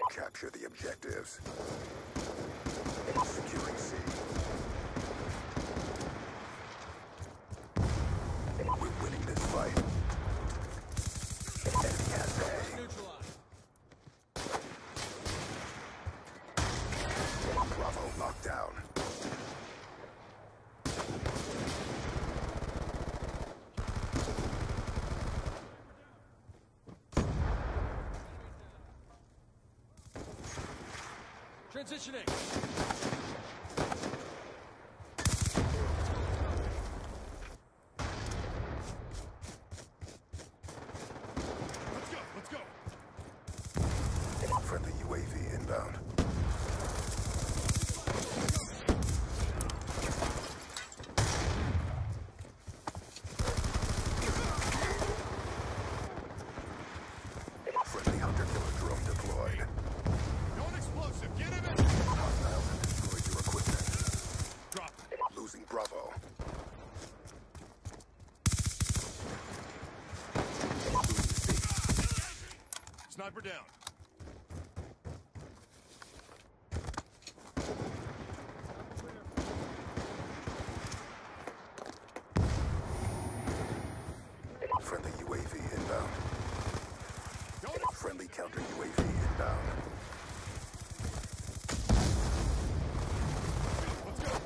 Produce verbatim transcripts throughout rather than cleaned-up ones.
Capture the objectives. Securing C. We're winning this fight. Enemy has A. Bravo locked down. Transitioning. Let's go, let's go. Friendly U A V inbound. Friendly hunter-killer drone deployed. Going explosive, get him in. Hostiles have destroyed your equipment. Drop. Losing Bravo. Losing C. Sniper down. Friendly U A V inbound. Going. Friendly counter U A V inbound. Let's go.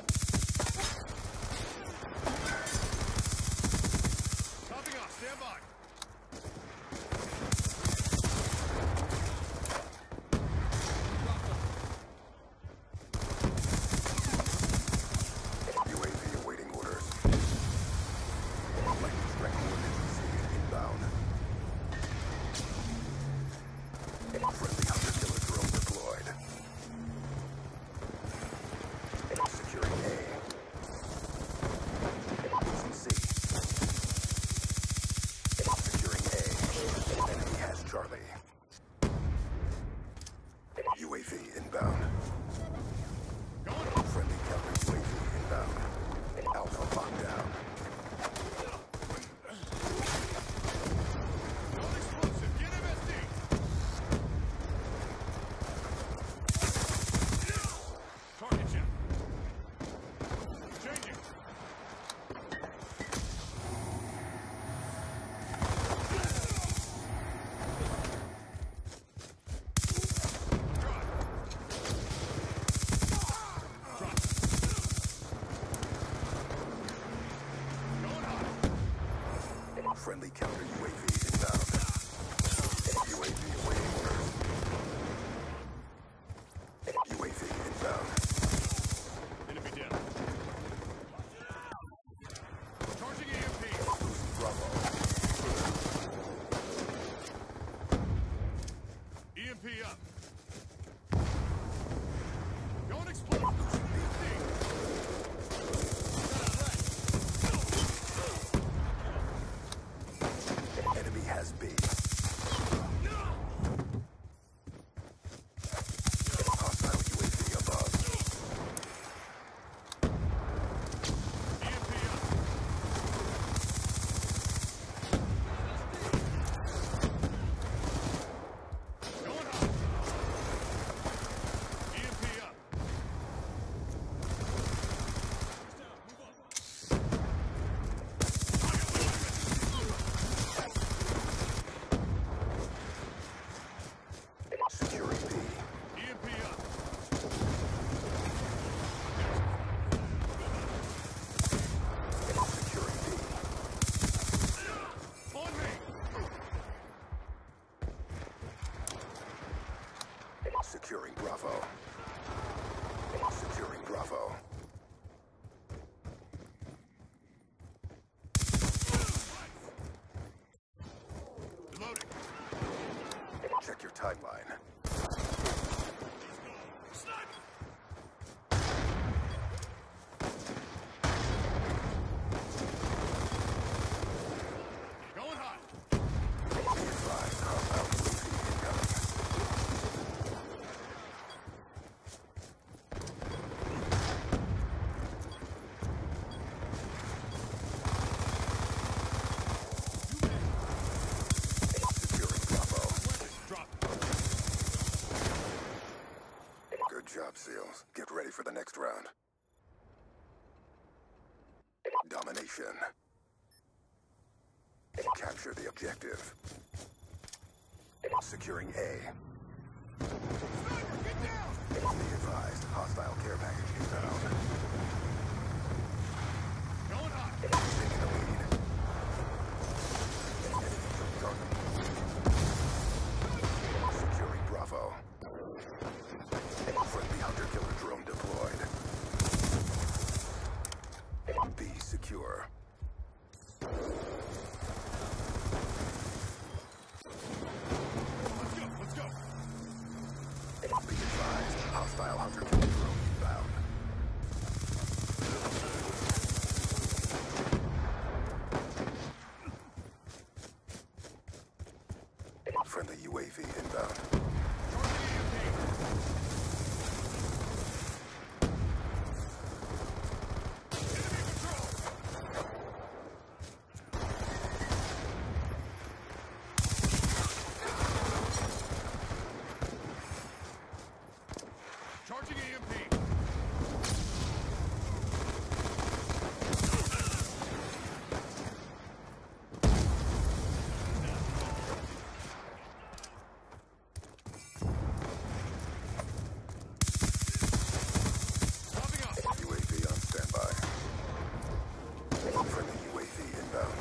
Topping off, stand by. U A V awaiting orders. Lightning strike coordinates inbound. Friendly hunter-killer drone deployed. Securing A. Losing C. Securing A. Enemy has Charlie. U A V inbound. Going. Friendly counter U A V inbound. Alpha lockdown. Going explosive, get him S D. Target check. Changing. Drop. Going hot. Friendly counter U A V inbound. U A V awaiting orders. U A V inbound. Enemy down. Charging E M P. Losing Bravo. E M P up. Going explosive. Losing B. kills. Get ready for the next round. Domination. Capture the objective. Securing A. Sniper, get down! Be advised, hostile care package inbound. Going hot. Taking the lead. Enemy target. Securing Bravo. Friendly hunter-killer drone deployed. B secure. Let's go, let's go. Be advised, hostile hunter-killer drone inbound. Friendly U A V inbound. Targeting E M P. Enemy patrol. Charging E M P. Popping up. U A V on standby. Friendly U A V inbound.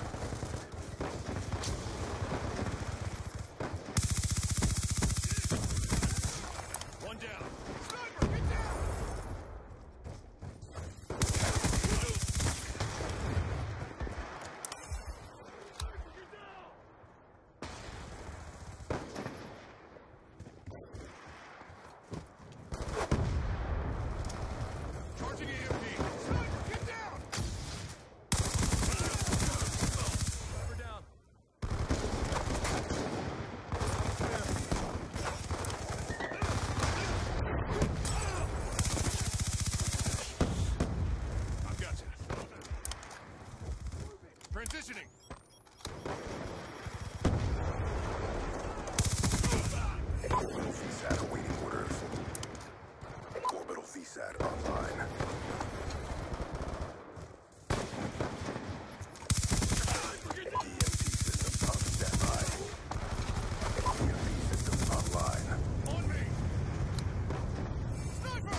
One down. Sniper, get down! Charging E M P. Sniper, get down! Sniper down. I've got you. Transitioning. Orbital V SAT awaiting orders. Orbital V SAT online. E M P systems on standby. E M P systems online. On me. Sniper!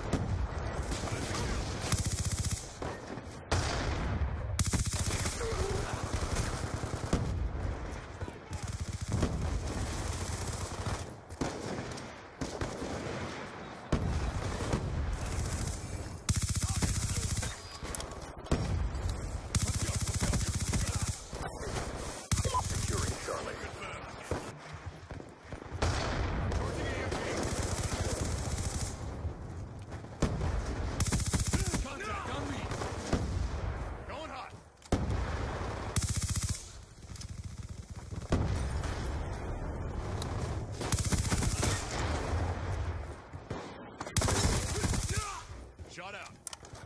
Securing Charlie. Charging E M P. Contact on me. Going hot. Shot out.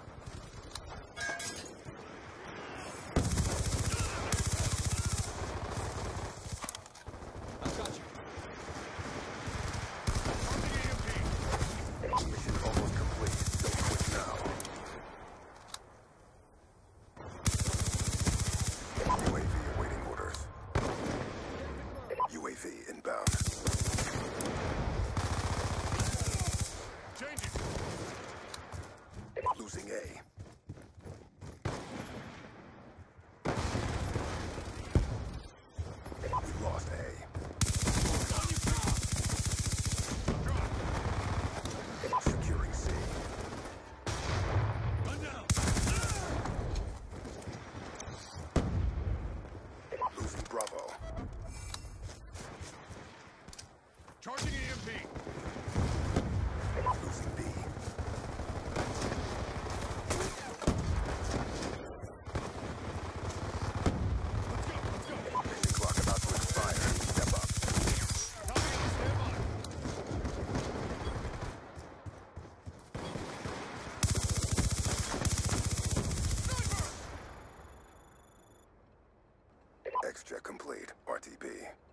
I've got you. Charging E M P. Mission almost complete. Don't quit now. U A V awaiting orders. U A V inbound. Changing. Losing A. We lost A. On you, please. Drop. Securing C. Run down. Losing Bravo. Charging E M P. Losing B. Let's go, let's go. Mission clock about to expire. Step up. Copy on standby. Sniper! X-check complete. R T B.